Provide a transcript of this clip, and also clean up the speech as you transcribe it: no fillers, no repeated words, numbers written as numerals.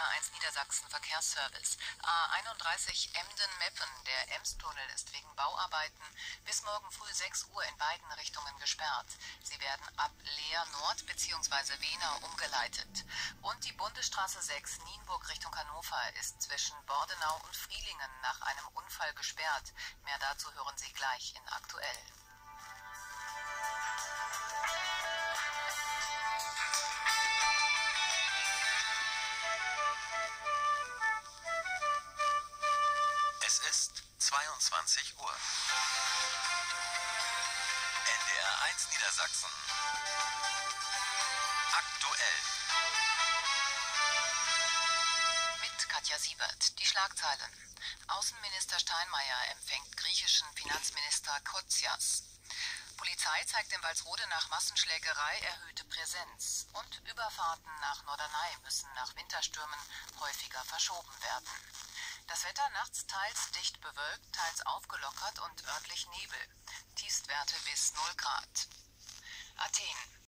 NDR1 Niedersachsen Verkehrsservice. A31 Emden-Meppen. Der Emstunnel ist wegen Bauarbeiten bis morgen früh 6 Uhr in beiden Richtungen gesperrt. Sie werden ab Leer Nord bzw. Wehner umgeleitet. Und die Bundesstraße 6 Nienburg Richtung Hannover ist zwischen Bordenau und Frielingen nach einem Unfall gesperrt. Mehr dazu hören Sie gleich in Aktuell. Es ist 22 Uhr. NDR1 Niedersachsen. Aktuell. Mit Katja Siebert. Die Schlagzeilen. Außenminister Steinmeier empfängt griechischen Finanzminister Kotsias. Polizei zeigt in Walsrode nach Massenschlägerei erhöhte Präsenz. Und Überfahrten nach Norderney müssen nach Winterstürmen häufiger verschoben werden. Das Wetter nachts teils dicht bewölkt, teils aufgelockert und örtlich Nebel. Tiefstwerte bis 0 Grad. Athen.